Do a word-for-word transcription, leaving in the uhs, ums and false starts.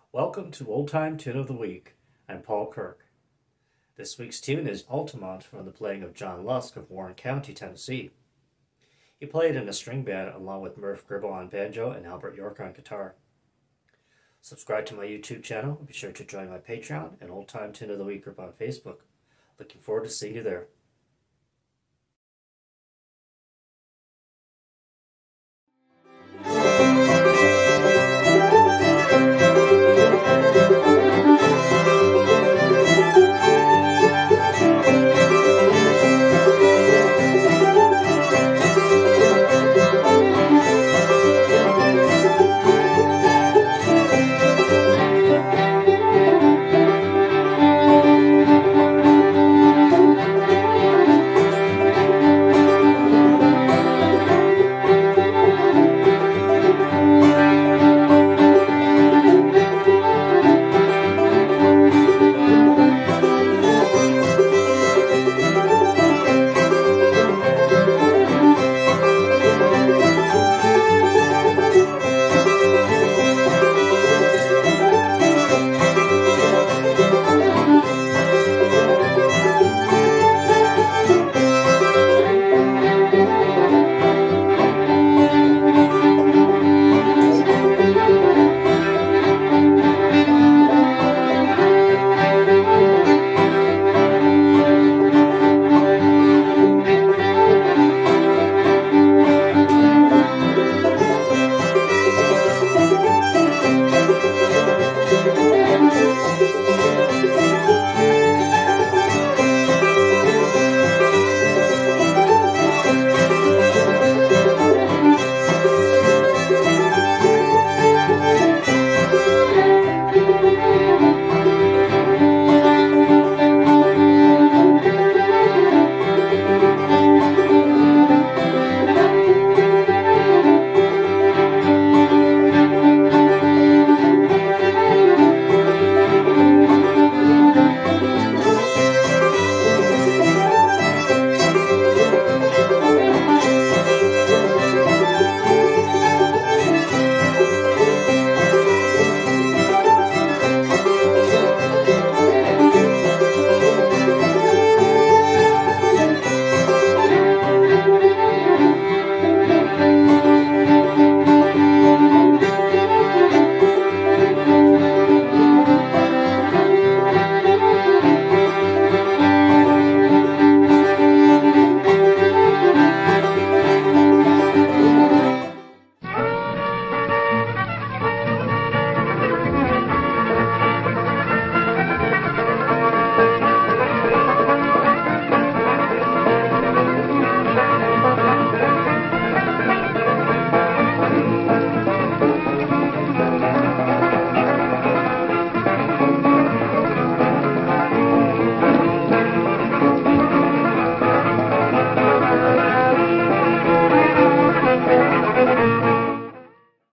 Welcome to Old Time Tune of the Week. I'm Paul Kirk. This week's tune is Altamont from the playing of John Lusk of Warren County, Tennessee. He played in a string band along with Murph, Gribble on banjo and Uriah York on guitar. Subscribe to my YouTube channel. Be sure to join my Patreon and Old Time Tune of the Week group on Facebook. Looking forward to seeing you there.